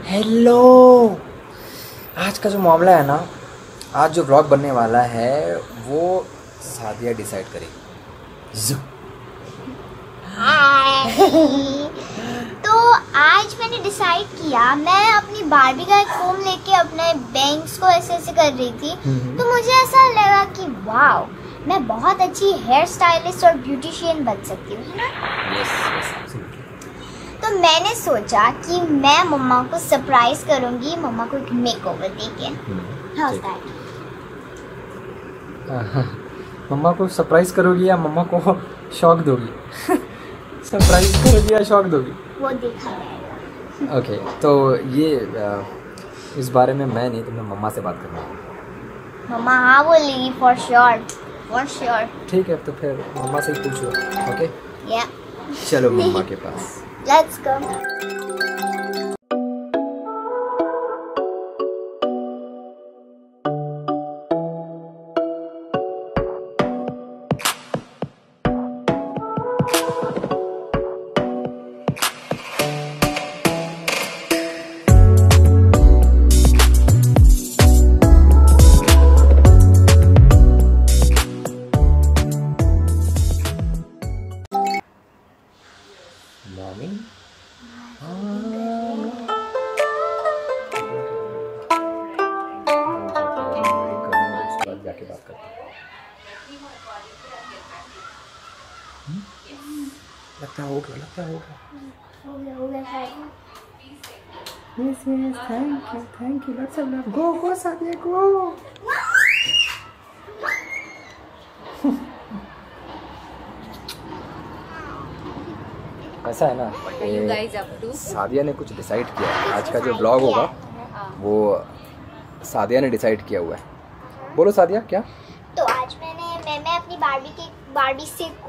Hello. आज का जो मामला है ना, आज जो व्लॉग बनने वाला है वो सादिया डिसाइड करेगी। तो आज मैंने डिसाइड किया, मैं अपनी बारबी का एक फोम लेके अपने बैंग्स को ऐसे ऐसे कर रही थी। तो मुझे ऐसा लगा कि वाओ, मैं बहुत अच्छी हेयर स्टाइलिस्ट और ब्यूटिशियन बन सकती हूँ, है ना? यस। तो मैंने सोचा कि मैं मम्मा को सरप्राइज करूंगी, मम्मा को एक मेकओवर देके। How is that? मम्मा को सरप्राइज करोगी या मम्मा को शॉक दोगी? सरप्राइज करोगी या शॉक दोगी? वो देखा जाएगा। ओके, तो ये इस बारे में मैं नहीं, तुम्हें मम्मा से बात करना है। मम्मा हाँ बोलेगी, फॉर श्योर, फॉर श्योर। ठीक है, तो फिर मम्मा से ही पूछ लो। ओके, या चलो मम्मा के पास। Let's go. मम्मी जाके बात करते हैं। लगता है होगा, लगता है होगा। हो गया। Yes, thank you, lots of love. Go, Sadia, go. ऐसा है ना, सादिया ने कुछ डिसाइड किया है। आज का जो ब्लॉग होगा वो सादिया ने डिसाइड किया हुआ है। बोलो सादिया, क्या? तो आज मैं अपनी बारबी के कोम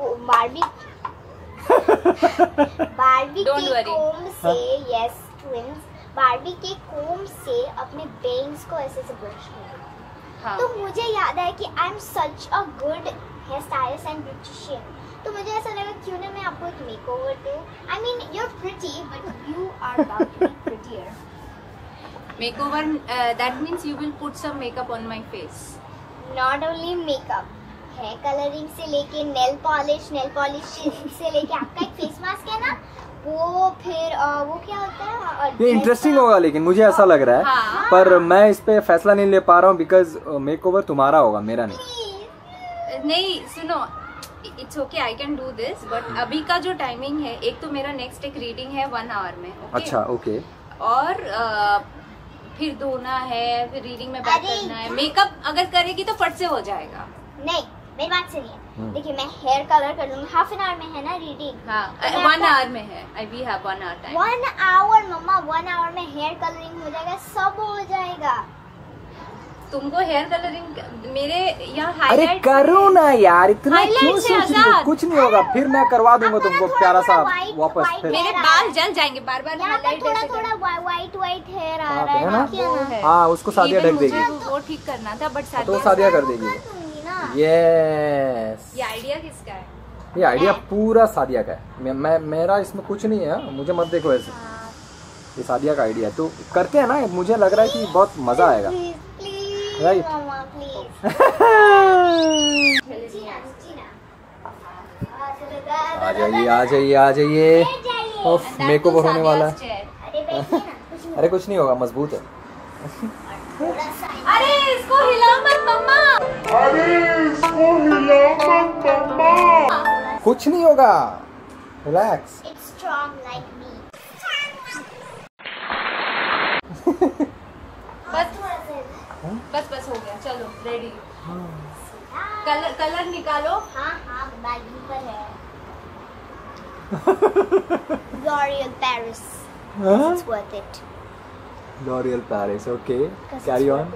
से, यस ट्विंस, बारबी के कोम से अपने बैंग्स को ऐसे से ब्रश किया। तो मुझे याद है कि I am such a good hair stylist and beautician. तो मुझे ऐसा लगा क्यों ना मैं आपको एक मेकओवर दूं। I mean you are pretty but you are about to be prettier. Makeover, that means you will put some makeup on my face. Not only makeup, hair colouring से लेके नेल पॉलिश से लेके आपका एक face mask है ना, वो फिर वो क्या होता है, ये इंटरेस्टिंग होगा, लेकिन मुझे ऐसा लग रहा है। हाँ। पर मैं इस पे फैसला नहीं ले पा रहा हूँ बिकॉज मेकओवर तुम्हारा होगा, मेरा नहीं। नहीं सुनो, it's okay, I can do this, but अभी का जो टाइमिंग है, एक तो मेरा नेक्स्ट एक रीडिंग है 1 आवर में। okay? अच्छा, ओके। और फिर धोना है, फिर रीडिंग में बैक करना है। मेकअप अगर करेगी तो फट से हो जाएगा। नहीं, मेरी बात सुनिए। देखिए, मैं हेयर कलर कर लूंगी, हाफ एन आवर में है ना रीडिंग। हाँ, 1 आवर में है। We have 1 hour time. 1 hour मम्मा, 1 आवर में हेयर कलरिंग हो जाएगा, सब हो जाएगा। तुमको हेयर कलरिंग मेरे यहाँ अरे हाईलाइट करो ना यार, इतना Highlight क्यों से सोच रही हो? आजाद। कुछ नहीं होगा, फिर मैं करवा दूंगा तुमको प्यारा सा वापस। फिर मेरे बाल जल जाएंगे बार बार। यहाँ पर थोड़ा व्हाइट हेयर आ रहा है ना? है। हाँ, उसको सादिया ढक देगी। वो ठीक करना था, बट तो सादिया कर देगी। यस, ये आइडिया किसका है? ये आइडिया पूरा सादिया का है। मेरा इसमें कुछ नहीं है, मुझे मत देखो ऐसे। ये सादिया का आइडिया तो करते हैं ना, मुझे लग रहा है कि बहुत मजा आएगा। राइट। आ जाइए। मेकओवर होने वाला है। अरे कुछ नहीं होगा, मजबूत है। अरे इसको हिला मत मम्मा। कुछ नहीं होगा, relax. It's strong like me. बस हो गया, चलो रेडी। कलर निकालो। हाँ, बैगी पर है। L'Oreal Paris. It's worth it. L'Oreal Paris, okay, carry on.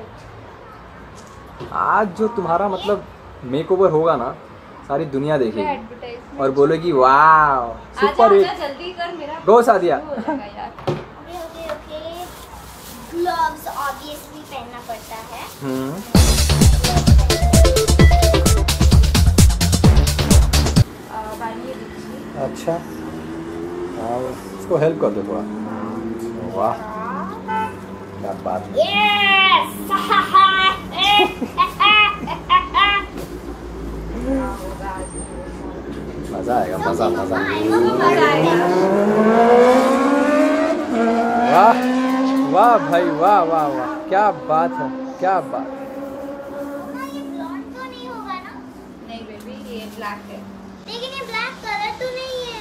आज जो तुम्हारा मतलब मेकओवर होगा ना, सारी दुनिया देखेगी और बोलेगी वाव सुपर हिट। जल्दी कर, मेरा गो सादिया। Okay. Gloves obviously पहनना पड़ता है। अच्छा, हाँ, इसको हेल्प कर दो थोड़ा। वाह, बात है। मजा आएगा, मजा मजा। वाह वाह भाई, वाह वाह वाह, क्या बात है, क्या बात। ये ब्लॉन्ड तो नहीं होगा ना? नहीं बेबी, ये ब्लैक है। लेकिन ये ब्लैक कलर तो नहीं है।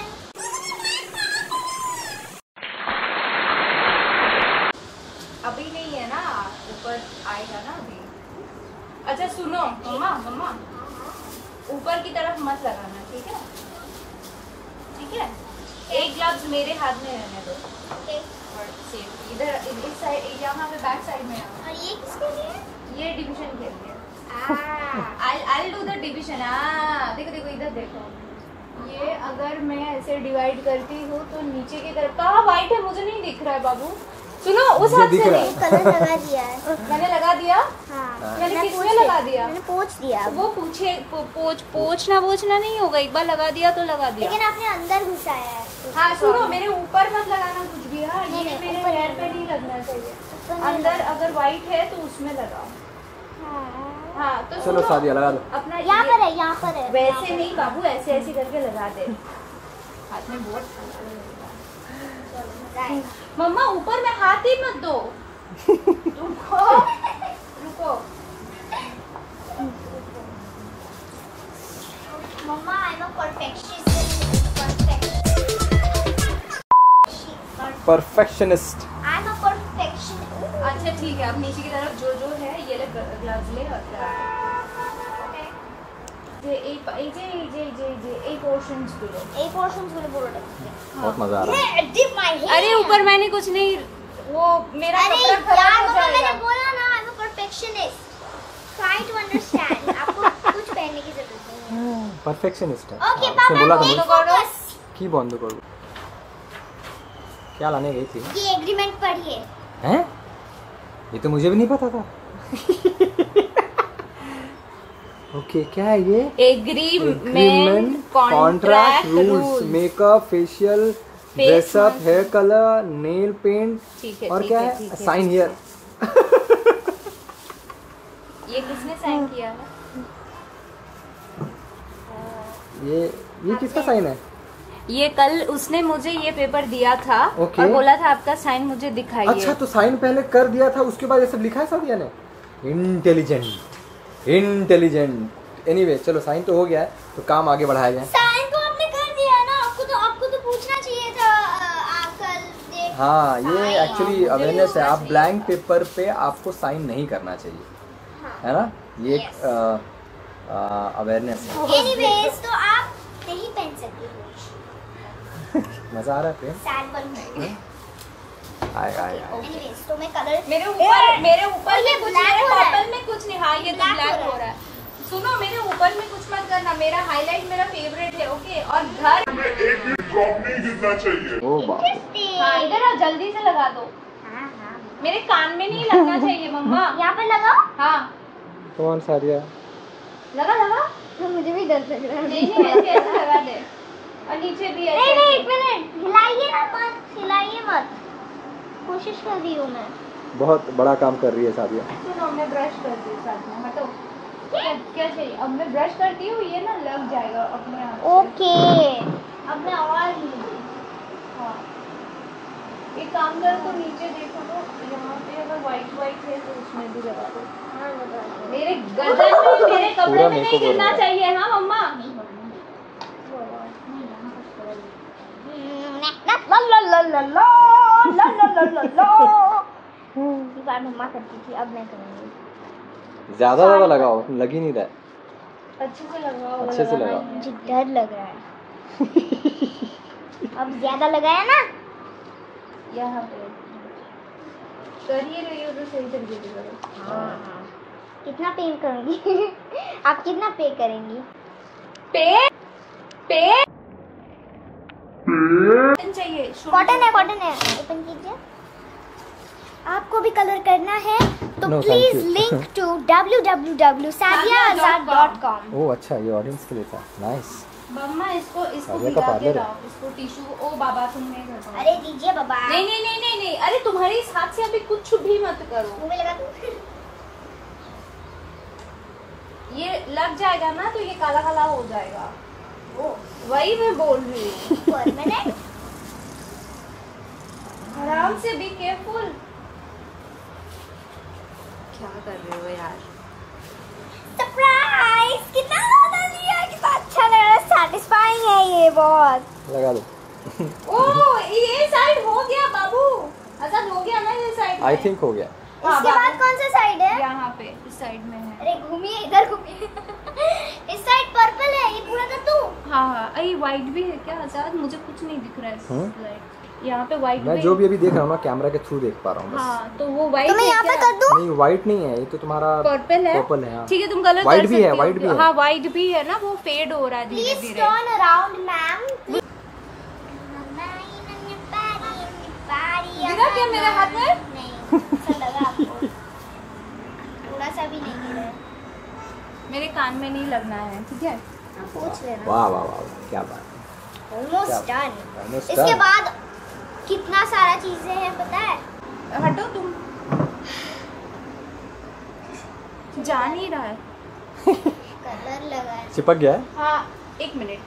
अभी नहीं है ना, ऊपर आएगा ना अभी। अच्छा सुनो मम्मा, मम्मा ऊपर की तरफ मत लगाना, ठीक है? ठीक है, एक ग्लव्स मेरे हाथ में रहने दो। और सेफ इधर इस साइड, यहाँ पे बैक साइड में आओ। और ये किसके लिए? ये डिवीजन के लिए। I'll do the division। देखो देखो इधर देखो, ये अगर मैं ऐसे डिवाइड करती हूँ तो नीचे की तरफ कहाँ व्हाइट है, मुझे नहीं दिख रहा है बाबू। सुनो, उस हाथ से नहीं, कलर लगा दिया है। मैंने लगा दिया। हाँ, मैंने किसमें लगा दिया? मैंने पोंछ दिया। वो पोंछना नहीं होगा, एक बार लगा दिया तो लगा दिया। लेकिन आपने अंदर घुसाया है। हाँ सुनो, मेरे ऊपर मत लगाना कुछ भी। हाँ, ये मेरे हेयर पे नहीं लगना चाहिए। अंदर अगर व्हाइट है तो उसमें लगाओ। हाँ तो चलो सादिया लगा दो। अपना यहाँ पर है, यहाँ पर है। वैसे नहीं बाबू, ऐसे ऐसे करके लगा दे। हाथ में बहुत मम्मा, ऊपर में हाथ ही मत दो। रुको रुको मम्मा, I am a perfectionist. I am a perfectionist. अच्छा ठीक है, अब नीचे की तरफ जो जो है ये ले ग्लव्स ले और এই পোর্শনস গুলো बहुत मजा आ रहा है। अरे ऊपर मैंने कुछ नहीं, वो मेरा कपड़ा खराब हो जाएगा। मैंने बोला ना, I am a perfectionist. Try to understand. आपको कुछ पहनने की जरूरत नहीं है। परफेक्शनिस्ट है। ओके उसने बोला था पापा, मुझे की बंद करो। क्या लाने गई थी? ये एग्रीमेंट पढ़िए। हैं? ये तो मुझे भी नहीं पता था। ओके क्या है ये? Agreement contract rules, makeup, facial, dressup, hair colour, nail paint और क्या है? Sign here. ये किसने साइन किया है? ये किसका साइन है? ये कल उसने मुझे ये पेपर दिया था okay. और बोला था आपका साइन मुझे दिखाइए। अच्छा तो साइन पहले कर दिया था, उसके बाद ये सब लिखा है सादिया ने। इंटेलिजेंट। एनीवे चलो साइन तो हो गया है, तो काम आगे बढ़ाया जाए। साइन तो आपने कर दिया ना, आपको तो पूछना चाहिए था कल। हाँ ये एक्चुअली अवेयरनेस है, आप ब्लैंक पेपर पे आपको साइन नहीं करना चाहिए, है ना? ये एक अवेयरनेस है। एनीवेज तो आप नहीं पहन सकते हो। मजा आ रहा है प्रेम? सैड बन गई। आएगा। एनीवेज तो मैं कलर मेरे ऊपर ये कुछ, मेरे पर्पल में कुछ नहीं। हाँ ये तो ब्लैक हो रहा है। सुनो, मेरे ऊपर में कुछ मत करना, मेरा हाईलाइट मेरा फेवरेट है। ओके, और घर में एक भी ड्रॉप नहीं गिरना चाहिए। ओ बाप रे। हाँ इधर आओ, जल्दी से लगा दो। हाँ। मेरे कान में नहीं लगना चाहिए मम्मा। यहाँ पे लगाओ। हाँ कौन सादिया? लगा। मुझे भी डर लग रहा है। नहीं ऐसे लगा दे, और नीचे भी ऐसे। नहीं एक मिनट, हिलाइए मत। कोशिश कर रही हूँ मैं। बहुत बड़ा काम कर रही है सादिया। सुनो, मैं ब्रश करती हूँ साथ में। हटो। क्या चाहिए? अब मैं ब्रश करती हूँ, ये ना लग जाएगा अपने आप से। ओके, अब मैं और हाँ, एक काम करो तो नीचे देखो, तो यहाँ पे अगर व्हाइट है तो उसमें भी लगा दो। मेरे गर्दन में, मेरे कपड़े में नहीं गिरना चाहिए। हाँ मम्मा। बार मम्मा करती थी, अब मैं करूँगी। ज्यादा लगाओ, लग ही नहीं रहा है। अच्छे से लगाओ। मुझे डर लग रहा है। अब ज्यादा लगाया ना, यहाँ पे कर ही रही हो तो सही तरीके से करो। हाँ। कितना पे करूँगी? आप कितना पे करेंगी? पे चाहिए। कॉटन है। ओपन कीजिए। आपको भी कलर करना है तो प्लीज लिंक टू www.sadiaazad.com। ओह अच्छा, ये ऑडियंस के लिए था। नाइस। मम्मा इसको सादिया का भिगा के पार्लर है। लाओ, इसको टिश्यू। ओ बाबा तुम नहीं कर पाओगे। अरे दीजिए बाबा। नहीं नहीं नहीं नहीं नहीं, अरे तुम्हारे इस हाथ से अभी कुछ भी मत करो। मुंह में लगा दूं? ये लग जाएगा ना तो ये काला काला हो जाएगा। वो वही मैं बोल रही हूँ। परमानेंट। आराम से, बी केयरफुल। क्या कर रहे हो यार? सरप्राइज! कितना ज्यादा लिया, कितना अच्छा लग रहा है, सैटिस्फाइंग है ये बहुत। लगा दो। ओह ये साइड हो गया बाबू। आजाद हो गया ना ये साइड? आई थिंक हो गया। इसके बाद कौन सा साइड है? यहाँ पे इस साइड में है। अरे घूमिए, इधर घूमिए। इस साइड पर्पल है, ये पूरा कर दूं? हाँ हाँ, अरे व्हाइट भी है क्या आजाद? मुझे कुछ नहीं दिख रहा है लाइट। यहाँ पे व्हाइट मैं जो भी अभी देख रहा हूँ ना कैमरा के थ्रू देख पा रहा हूँ बस। हाँ तो वो व्हाइट तो मैं यहाँ पे कर दूं? नहीं व्हाइट नहीं है, ये तो तुम्हारा पर्पल है। पर्पल है। हाँ। ठीक है तुम कलर व्हाइट कर भी है, सकती हो। व्हाइट भी है। हाँ व्हाइट भी है ना, वो फेड हो रहा है धीरे प्लीज धीरे। Turn around ma'am. गिरा क्या मेरे हाथ में? नहीं, ऐसा लगा आपको? थोड़ा सा भी नहीं गिरा है। मेरे कान में नहीं लगना है, ठीक है? आप पूछ लेना। वाह वाह वाह, क्या बात। Almost done. Almost इसके done। बाद कितना सारा चीजें हैं पता है? हटो तुम। जा नहीं रहा है। कलर लगा है। चिपक गया है। हाँ एक मिनट।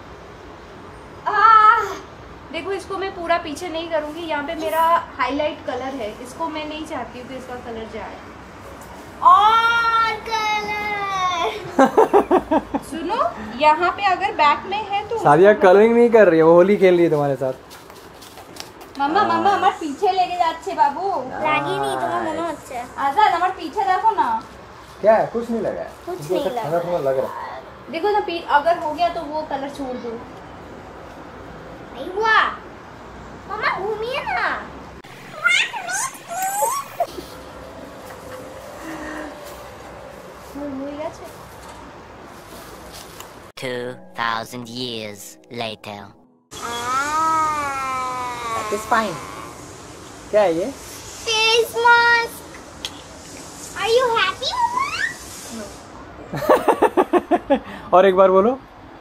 देखो इसको मैं पूरा पीछे नहीं करूंगी, यहाँ पे मेरा हाईलाइट कलर है, इसको मैं नहीं चाहती हूँ कि इसका कलर जाए। और कलर। सुनो यहाँ पे अगर बैक में है तो सादिया कलरिंग नहीं कर रही है, वो होली खेल रही है तुम्हारे साथ। मम्मा मम्मा हमारे पीछे लेके जाच्छे बाबू। रागी नहीं, तुम्हें मनो अच्छा है। आजाद हमारे पीछे देखो ना। क्या है? कुछ नहीं लगा है। कुछ मुझे नहीं ऐसा लगा। ठंडा लग रहा है। देखो ना अगर हो गया तो वो कलर छोड़ दो। नहीं हुआ। मम्मा घूमिए ना। हो गया छे। 2,000 years later. Satisfying। क्या है ये? Face mask. Are you happy? और एक बार बोलो।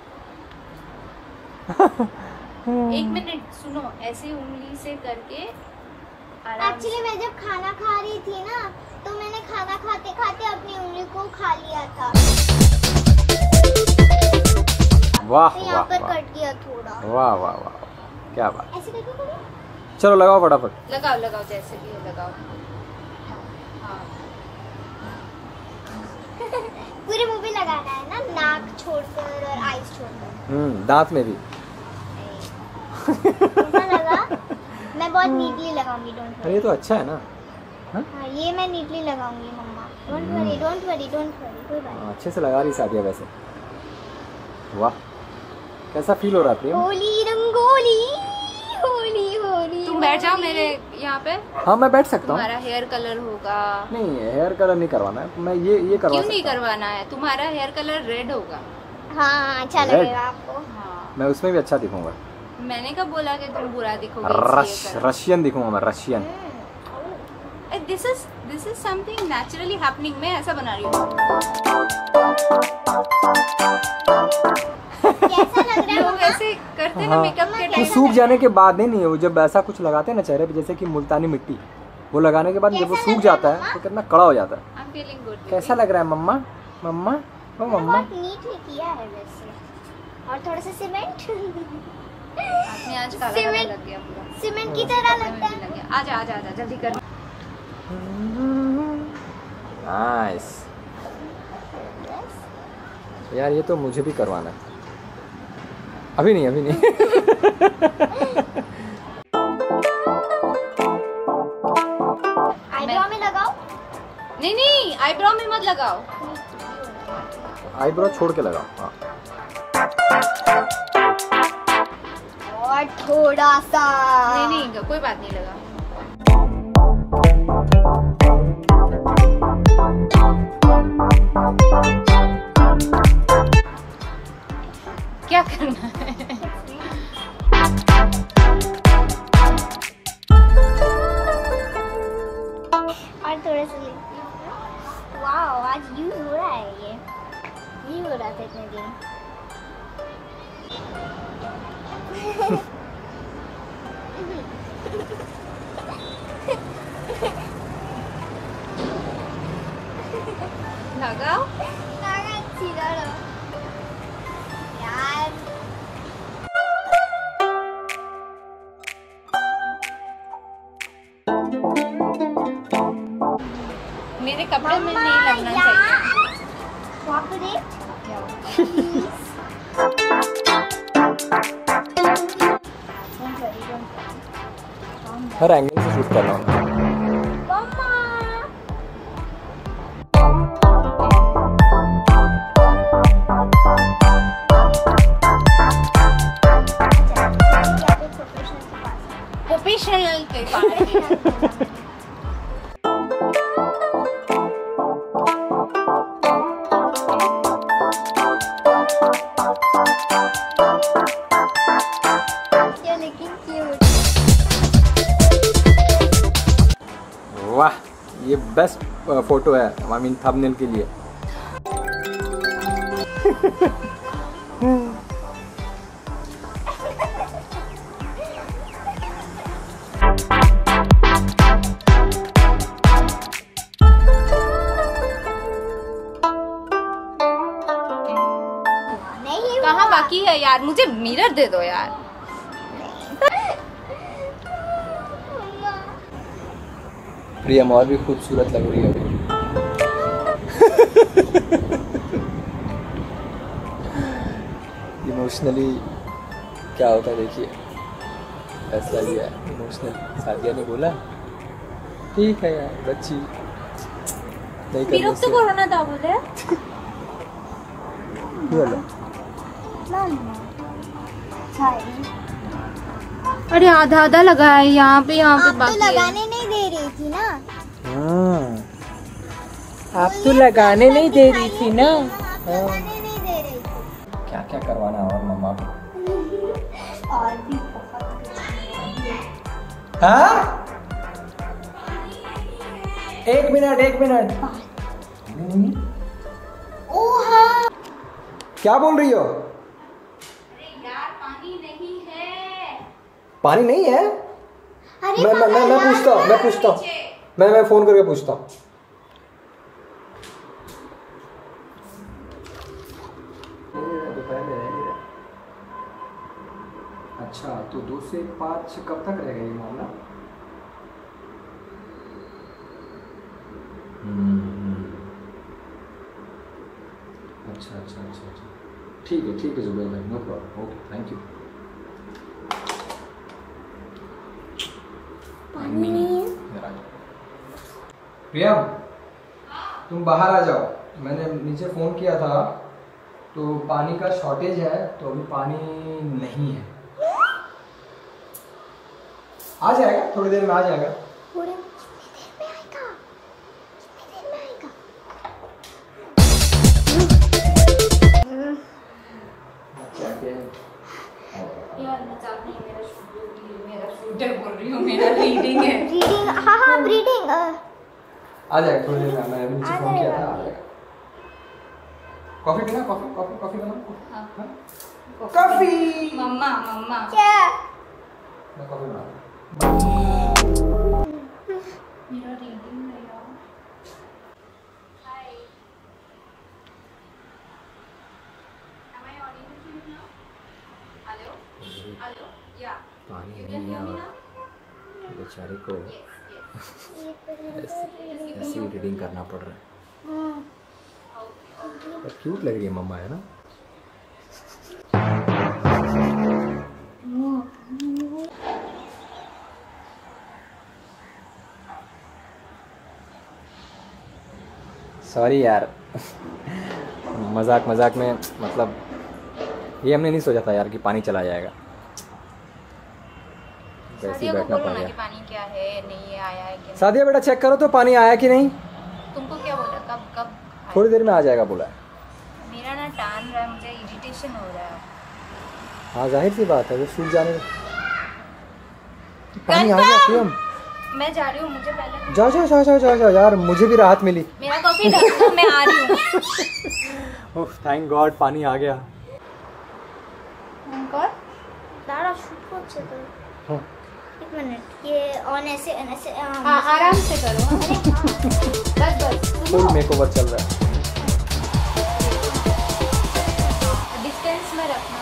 एक मिनट सुनो, ऐसे उंगली से करके आराम से। एक्चुअली मैं जब खाना खा रही थी ना, तो मैंने खाना खाते खाते अपनी उंगली को खा लिया था। वाह तो यहाँ वाह पर वाह कट गया थोड़ा। वाह वाह वाह, क्या बात। ऐसे करके करो। चलो लगाओ फटाफट। लगाओ लगाओ जैसे भी है लगाओ। हाँ पूरे मुंह पे लगाना है ना, नाक छोड़कर और आईज छोड़कर। दांत में भी। कैसा लगा? मैं बहुत नीटली लगाऊंगी, डोंट अरे वरी। ये तो अच्छा है ना। हाँ ये मैं नीटली लगाऊंगी मम्मा। Don't worry don't worry don't worry, कोई बात नहीं। अच्छे से लगा रही सादिया वैसे। वाह कैसा फील हो रहा है प्रेम? होली रंगोली, होली होली। तुम बैठ जाओ मेरे यहाँ पे। हाँ मैं बैठ सकता हूँ। तुम्हारा हेयर कलर होगा। नहीं हेयर कलर नहीं करवाना है, मैं ये करवा क्यों नहीं सकता हूँ। करवाना है? तुम्हारा हेयर कलर रेड होगा। हाँ अच्छा Red? लगेगा आपको। हाँ मैं उसमें भी अच्छा दिखूंगा। मैंने कब बोला कि तुम बुरा दिखोगे? रशियन दिखूंगा मैं, Russian. This is something naturally happening. मैं ऐसा बना रही हूँ। कैसा लग रहा है लोग मम्मा? ऐसे करते हैं ना हाँ। मेकअप के वो टाइम। सूख जाने के बाद नहीं वो जब ऐसा कुछ लगाते हैं ना चेहरे पे, जैसे कि मुल्तानी मिट्टी, वो लगाने के बाद जब वो कैसा सूख लग रहा है जाता है मम्मा? तो कितना कड़ा हो जाता है। I am feeling good. कैसा लग रहा है मम्मा? मम्मा ओ मम्मा। बहुत नीटली किया है वैसे। और थोड़ा सा सीमेंट। आपने आज काला काला सीमेंट लग गया पूरा। सीमेंट की तरह कपड़े में लगता भी है। लग गया। आजा आजा आजा जल्दी कर। नाइस यार, ये तो मुझे भी करवाना है। अभी नहीं अभी नहीं। आईब्रो में लगाओ। नहीं नहीं आईब्रो में मत लगाओ। आईब्रो छोड़ के लगाओ। हाँ और थोड़ा सा। नहीं नहीं कोई बात नहीं लगा। क्या करना है? और थोड़ा सा लेती हूँ। वाओ आज यूज हो रहा है ये। नहीं हो रहा था इतने दिन। लगाओ यार मेरे कपड़े में नहीं लगना चाहिए। Cooperate, हर एंगल से शूट कर रहा हूँ। Mama. प्रोफेशनल के पास You're looking cute. वाह, ये बेस्ट फोटो है, आई मीन थंबनेल के लिए। नहीं कहाँ बाकी है यार, मुझे मिरर दे दो यार। प्रियम और भी खूबसूरत लग रही है अभी। इमोशनली क्या होता है देखिए, फैसला लिया है इमोशनल। सादिया ने बोला ठीक है यार, बच्ची नहीं करने विरक्त से करो ना था बोले। बोलो। अरे आधा आधा लगा है यहाँ पे आप तो बाकी है। लगाने नहीं दे रही थी ना। हाँ, आप तो लगाने नहीं दे रही थी ना। आप लगाने नहीं दे रही थी। क्या क्या करवाना और मम्मा को? और भी बहुत कुछ। हाँ? एक मिनट। ओ हाँ। क्या बोल रही हो? अरे यार पानी नहीं है। पानी नहीं है? अरे मैं पूछता हूँ। मैं फोन करके पूछता हूँ। अच्छा, तो 2 से 5 कब तक रहेगा ये मामला? अच्छा। ठीक है जुबैर भाई, no problem, okay, thank you. पानी नहीं है। प्रियम, तुम बाहर आ जाओ। मैंने नीचे फ़ोन किया था तो पानी का शॉर्टेज है, तो अभी पानी नहीं है। आ जाएगा, थोड़ी देर में आ जाएगा। पूरे कितनी देर में आएगा? यार मजाक नहीं, मेरा शूटर बोल रही हूँ, मेरा रीडिंग है। रीडिंग, हाँ ब्रीडिंग। आ जाएगा थोड़ी देर में। मैंने अभी नीचे फ़ोन किया था, आ जाएगा। कॉफ़ी पीना? कॉफ़ी बना? हाँ। कॉफ़ी। मम्मा क्या? मैं कॉफ़ी बना। मेरा रीडिंग है यार। Hi, am I audible to you now? Hello या पानी नहीं है और बेचारे को ऐसी रीडिंग करना पड़ रहा है। पर क्यूट लग रही है मम्मा, है ना? सॉरी यार, मजाक में, मतलब ये हमने नहीं सोचा था यार कि पानी चला जाएगा। वैसे ही बैठना पड़ गया। पानी क्या है, नहीं है, आया है कि नहीं? सादिया बेटा चेक करो तो पानी आया कि नहीं। तुमको क्या बोला, कब थोड़ी देर में आ जाएगा बोला है। मेरा ना टान रहा है, मुझे इरिटेशन हो रहा है। हाँ जाहिर सी बात है, वो सूख जाने पानी आ गया। प्रियम मैं जा रही हूँ, मुझे पहले जा यार, मुझे भी राहत मिली। मेरा कॉफी ढक दो, मैं आ रही हूँ। ओह थैंक गॉड, पानी आ गया। और लारा शूट को अच्छे करो। हाँ। एक मिनट, ये ऑन ऐसे हाँ आराम से करो। बस बस फुल मेकओवर चल रहा है। डिस्टेंस में रखना।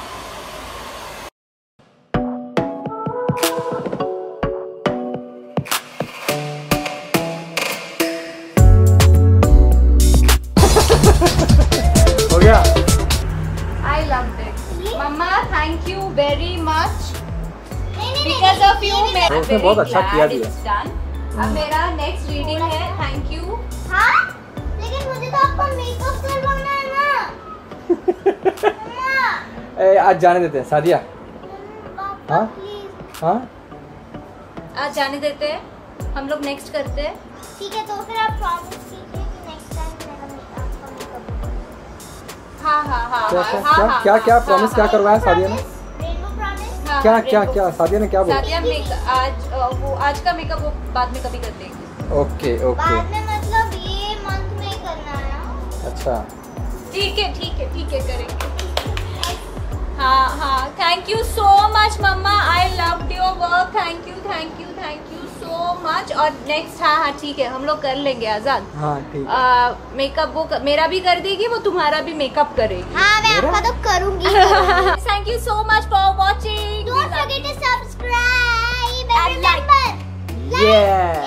हो गया। I loved it. मम्मा thank you very much because of you. मैं उसने बहुत अच्छा किया भी है। अब मेरा नेक्स्ट रीडिंग है। Thank you. हाँ, लेकिन मुझे तो आपका मेकअप करवाना है ना। मम्मा, आज जाने देते हैं सादिया। पापा हाँ? प्लीज। हाँ आज जाने देते हैं, हम लोग नेक्स्ट करते हैं। ठीक है, तो फिर आप प्रॉमिस कीजिए कि नेक्स्ट टाइम मेरा आपका मेकअप होगा। हाँ हाँ हाँ क्या हाँ, क्या हाँ, क्या हाँ, क्या क्या हाँ, प्रॉमिस हाँ, क्या करवाया सादिया ने? Rainbow promise. हाँ, क्या हाँ, क्या रेनबो। क्या सादिया ने क्या बोला? सादिया आज का मेकअप वो बाद में कभी कर देगी। ओके ओके बाद में मतलब ये मंथ में ही करना है ना? अच्छा। ठीक है करेंगे। हाँ हाँ थैंक यू सो मच मम्मा। I loved your work. Thank you so much. और नेक्स्ट हाँ ठीक है, हम लोग कर लेंगे आजाद। हाँ ठीक है। मेकअप वो मेरा भी कर देगी, वो तुम्हारा भी मेकअप करेगी। हाँ, मैं आपका तो करूंगी। Thank you so much for watching. Don't forget to subscribe and And like. remember. Yeah.